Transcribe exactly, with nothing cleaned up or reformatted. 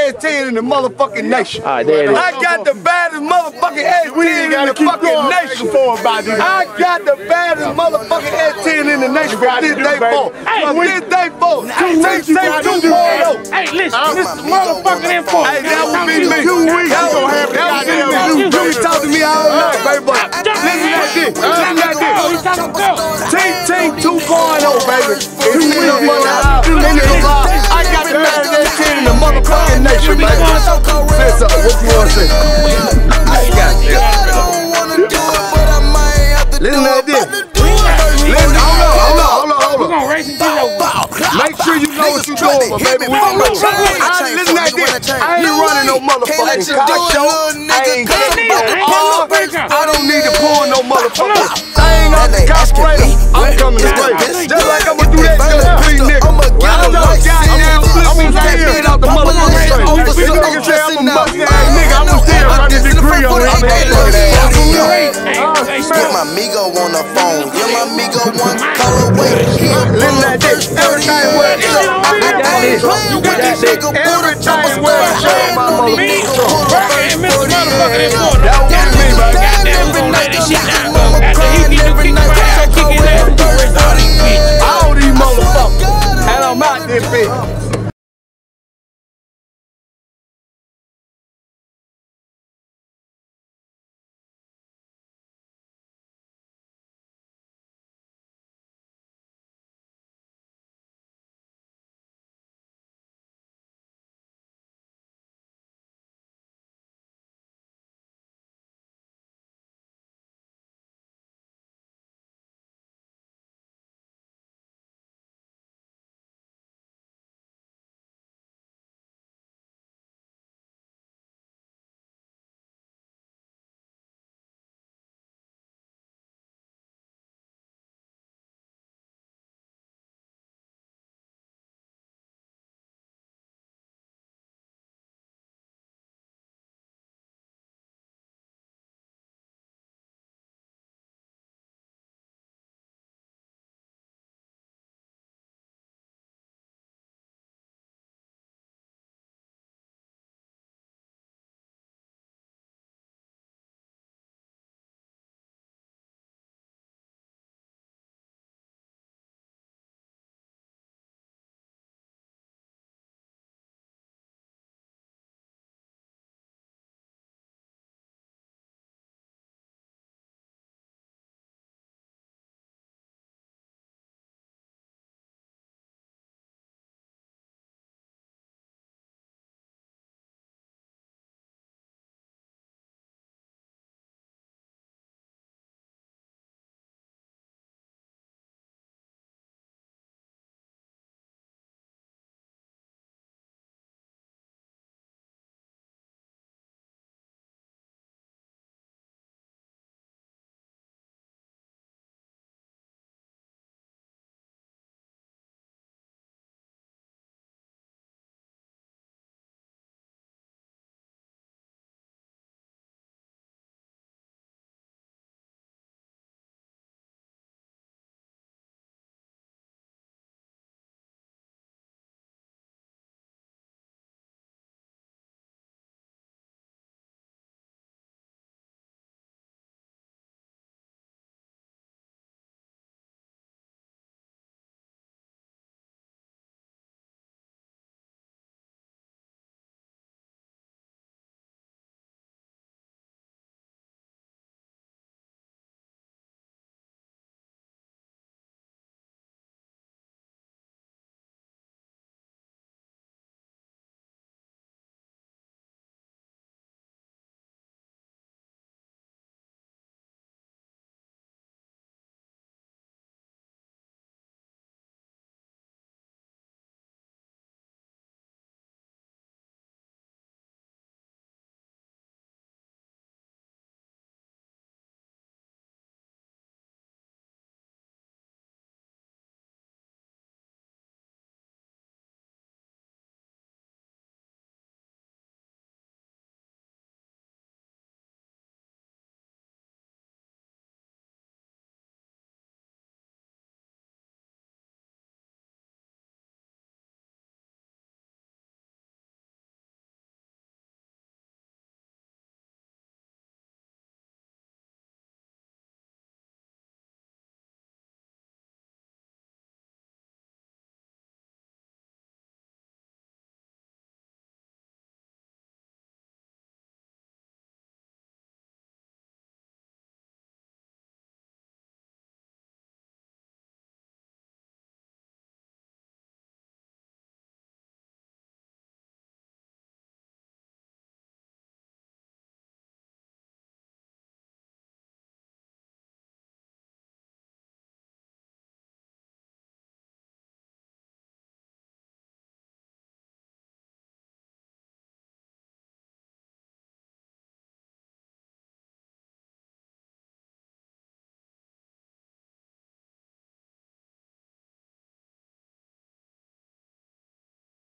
S ten in the motherfucking nation. All right, there it is. I got the baddest motherfucking S ten in the fucking nation. I got the baddest motherfucking S ten in the nation from this day forward. From this day forward. Take two point oh. Hey, listen, this is motherfucking info. Hey, that would be me. That would be me. You talk to me all night, baby, but listen at this. Listen at this. Team Team two point oh, baby. It's in the motherfucking I got the baddest S ten in the motherfucking nation, baby. Say something. What you want to say? I got this. Listen at this. Listen, hold on, hold on, hold on, hold on. We're gonna race and get over. Make sure you know what you're doing, but baby, we don't know. I, listen at this. I ain't running no motherfucking car show. I ain't getting no I don't need to pull no motherfucker. I ain't got the carburetor. I'm coming to race. Just like I'm gonna do that to the three niggas. I don't goddamn flip me get out the motherfucking train. These niggas say I'm a Mustang nigga. I'm still running degree on it. Get my Migo on the phone. Get my Migo one call away. Listen at this. Everything well show. I got this. You got this. Everything well show. My motherfucking Me, Rocky, and Mister Motherfucking Important.